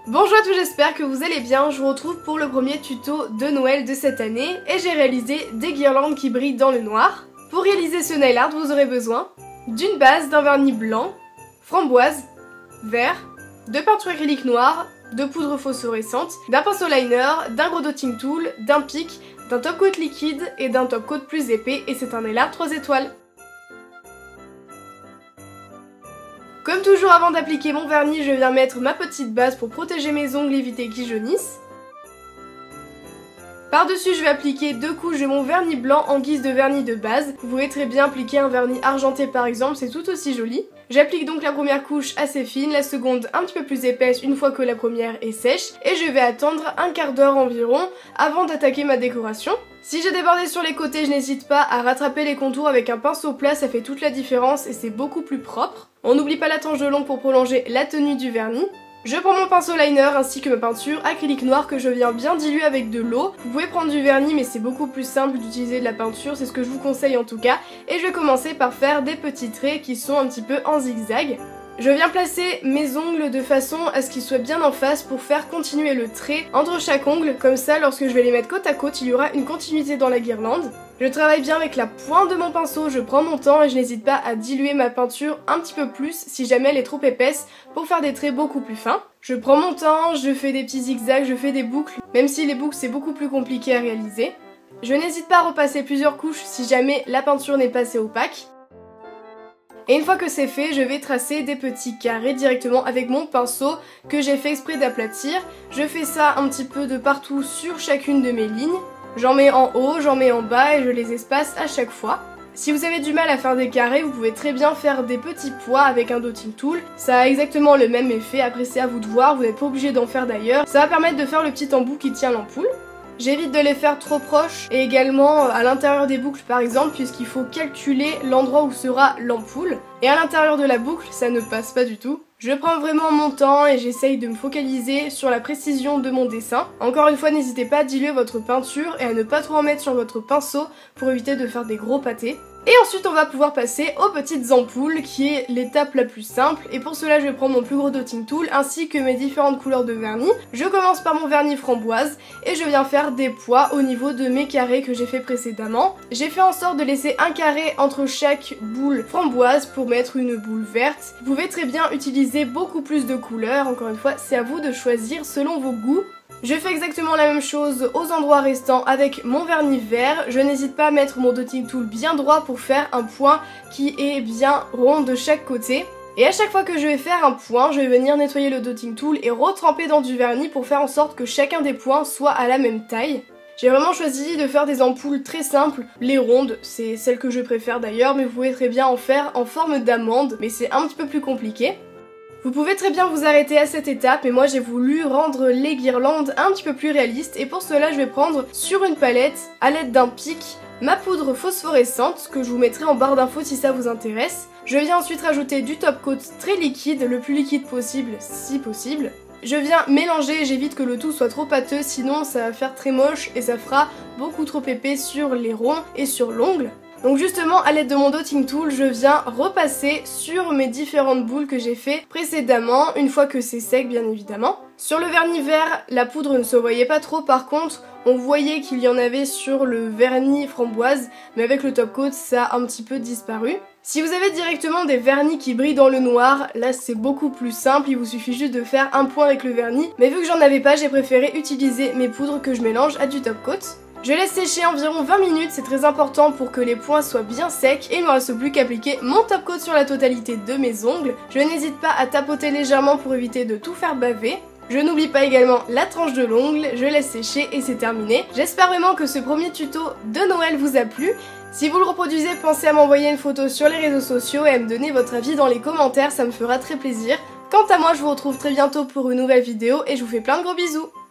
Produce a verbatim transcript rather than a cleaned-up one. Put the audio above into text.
Bonjour à tous, j'espère que vous allez bien. Je vous retrouve pour le premier tuto de Noël de cette année et j'ai réalisé des guirlandes qui brillent dans le noir. Pour réaliser ce nail art, vous aurez besoin d'une base, d'un vernis blanc, framboise, vert, de peinture acrylique noire, de poudre phosphorescente, d'un pinceau liner, d'un gros dotting tool, d'un pic, d'un top coat liquide et d'un top coat plus épais, et c'est un nail art trois étoiles. Comme toujours, avant d'appliquer mon vernis, je viens mettre ma petite base pour protéger mes ongles et éviter qu'ils jaunissent. Par-dessus, je vais appliquer deux couches de mon vernis blanc en guise de vernis de base. Vous pouvez très bien appliquer un vernis argenté par exemple, c'est tout aussi joli. J'applique donc la première couche assez fine, la seconde un petit peu plus épaisse une fois que la première est sèche, et je vais attendre un quart d'heure environ avant d'attaquer ma décoration. Si j'ai débordé sur les côtés, je n'hésite pas à rattraper les contours avec un pinceau plat, ça fait toute la différence et c'est beaucoup plus propre. On n'oublie pas la tranche de l'ongle pour prolonger la tenue du vernis. Je prends mon pinceau liner ainsi que ma peinture acrylique noire que je viens bien diluer avec de l'eau. Vous pouvez prendre du vernis mais c'est beaucoup plus simple d'utiliser de la peinture, c'est ce que je vous conseille en tout cas. Et je vais commencer par faire des petits traits qui sont un petit peu en zigzag. Je viens placer mes ongles de façon à ce qu'ils soient bien en face pour faire continuer le trait entre chaque ongle. Comme ça, lorsque je vais les mettre côte à côte, il y aura une continuité dans la guirlande. Je travaille bien avec la pointe de mon pinceau, je prends mon temps et je n'hésite pas à diluer ma peinture un petit peu plus si jamais elle est trop épaisse pour faire des traits beaucoup plus fins. Je prends mon temps, je fais des petits zigzags, je fais des boucles, même si les boucles c'est beaucoup plus compliqué à réaliser. Je n'hésite pas à repasser plusieurs couches si jamais la peinture n'est pas assez opaque. Et une fois que c'est fait, je vais tracer des petits carrés directement avec mon pinceau que j'ai fait exprès d'aplatir. Je fais ça un petit peu de partout sur chacune de mes lignes. J'en mets en haut, j'en mets en bas et je les espace à chaque fois. Si vous avez du mal à faire des carrés, vous pouvez très bien faire des petits pois avec un dotting tool. Ça a exactement le même effet, après c'est à vous de voir, vous n'êtes pas obligé d'en faire d'ailleurs. Ça va permettre de faire le petit embout qui tient l'ampoule. J'évite de les faire trop proches et également à l'intérieur des boucles par exemple, puisqu'il faut calculer l'endroit où sera l'ampoule. Et à l'intérieur de la boucle, ça ne passe pas du tout. Je prends vraiment mon temps et j'essaye de me focaliser sur la précision de mon dessin. Encore une fois, n'hésitez pas à diluer votre peinture et à ne pas trop en mettre sur votre pinceau pour éviter de faire des gros pâtés. Et ensuite on va pouvoir passer aux petites ampoules qui est l'étape la plus simple, et pour cela je vais prendre mon plus gros dotting tool ainsi que mes différentes couleurs de vernis. Je commence par mon vernis framboise et je viens faire des pois au niveau de mes carrés que j'ai fait précédemment. J'ai fait en sorte de laisser un carré entre chaque boule framboise pour mettre une boule verte. Vous pouvez très bien utiliser beaucoup plus de couleurs, encore une fois c'est à vous de choisir selon vos goûts. Je fais exactement la même chose aux endroits restants avec mon vernis vert. Je n'hésite pas à mettre mon dotting tool bien droit pour faire un point qui est bien rond de chaque côté. Et à chaque fois que je vais faire un point, je vais venir nettoyer le dotting tool et retremper dans du vernis pour faire en sorte que chacun des points soit à la même taille. J'ai vraiment choisi de faire des ampoules très simples, les rondes, c'est celle que je préfère d'ailleurs, mais vous pouvez très bien en faire en forme d'amande, mais c'est un petit peu plus compliqué. Vous pouvez très bien vous arrêter à cette étape, mais moi j'ai voulu rendre les guirlandes un petit peu plus réalistes et pour cela je vais prendre sur une palette, à l'aide d'un pic, ma poudre phosphorescente que je vous mettrai en barre d'infos si ça vous intéresse. Je viens ensuite rajouter du top coat très liquide, le plus liquide possible si possible. Je viens mélanger, j'évite que le tout soit trop pâteux sinon ça va faire très moche et ça fera beaucoup trop épais sur les ronds et sur l'ongle. Donc justement, à l'aide de mon dotting tool, je viens repasser sur mes différentes boules que j'ai fait précédemment, une fois que c'est sec bien évidemment. Sur le vernis vert, la poudre ne se voyait pas trop, par contre, on voyait qu'il y en avait sur le vernis framboise, mais avec le top coat, ça a un petit peu disparu. Si vous avez directement des vernis qui brillent dans le noir, là c'est beaucoup plus simple, il vous suffit juste de faire un point avec le vernis, mais vu que j'en avais pas, j'ai préféré utiliser mes poudres que je mélange à du top coat. Je laisse sécher environ vingt minutes, c'est très important pour que les points soient bien secs et il ne me reste plus qu'à appliquer mon top coat sur la totalité de mes ongles. Je n'hésite pas à tapoter légèrement pour éviter de tout faire baver. Je n'oublie pas également la tranche de l'ongle, je laisse sécher et c'est terminé. J'espère vraiment que ce premier tuto de Noël vous a plu. Si vous le reproduisez, pensez à m'envoyer une photo sur les réseaux sociaux et à me donner votre avis dans les commentaires, ça me fera très plaisir. Quant à moi, je vous retrouve très bientôt pour une nouvelle vidéo et je vous fais plein de gros bisous.